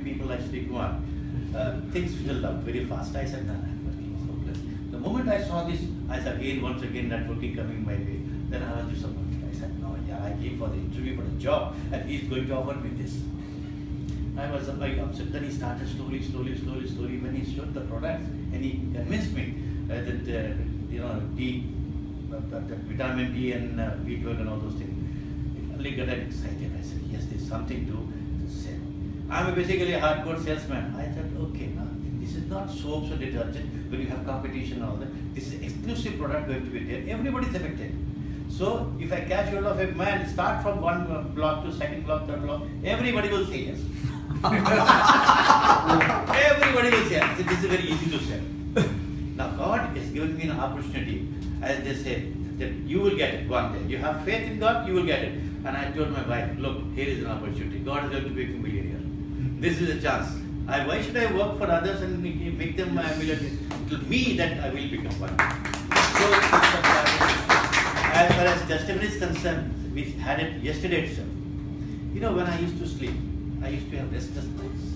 people like Sri Kumar, things filled up very fast. I said, no, networking is hopeless. The moment I saw this, I said, once again, networking coming my way. Then I was disappointed. I said, no, yeah, I came for the interview for the job, and he's going to offer me this. I was very upset. Then he started slowly. When he showed the products, and he convinced me that vitamin D and B12 and all those things. It only got excited. I said, yes, there's something to sell. I'm basically a hardcore salesman. I thought, okay, now this is not soaps or detergent when you have competition and all that. This is exclusive product going to be there. Everybody is affected. So if I catch hold of a man, start from one block to second block, third block, everybody will say yes. Everybody will say yes. This is very easy to sell. Now God is giving me an opportunity, as they say, that you will get it one day. You have faith in God, you will get it. And I told my wife, look, here is an opportunity. God is going to make me millionaire. This is a chance. Why should I work for others and make them millionaires? To me, that I will become one. So, as far as testimony is concerned, we had it yesterday itself. You know, when I used to sleep, I used to have restless nights.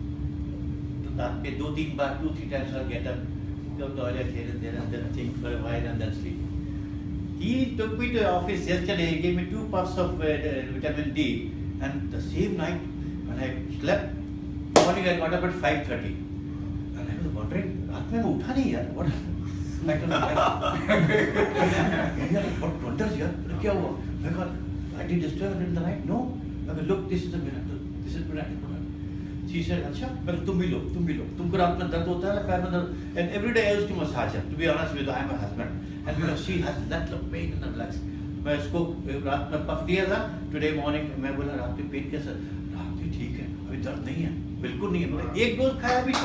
2-3 times I'll get up, go to the toilet here and there, and then think for a while and then sleep. He took me to the office yesterday, he gave me 2 puffs of vitamin D, and the same night when I slept, morning I got up at 5:30. And I was wondering, रात में मैं उठा नहीं यार, what happened? I told my wife, what wonders यार, क्या हुआ? I got, I did disturb in the night? No. I said, look, this is a miracle. This is miracle. She said, अच्छा, मैं तुम भी लो, तुमको रात में दर्द होता है ना पैर में दर्द, and every day I used to massage her. To be honest with you, I am a husband, and because she has that lot of pain in her legs, मैं उसको रात में पफ दिया था. Today morning मैं बोला रात में पेट कैसा? रात में ठीक है, अभी दर्द नहीं है, बिल्कुल नहीं है. मैंने 1 डोज खाया अभी.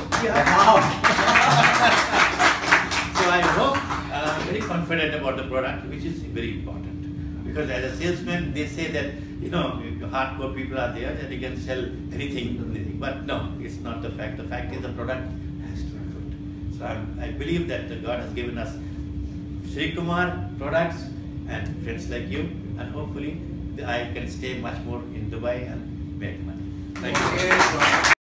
So I hope I'm very confident about the product, which is very important. Because as a salesman, they say that, you know, hardcore people are there and they can sell anything. But no, it's not the fact. The fact is the product has to be good. So I believe that God has given us Sri Kumar products and friends like you, and hopefully I can stay much more in Dubai and make money. Thank you.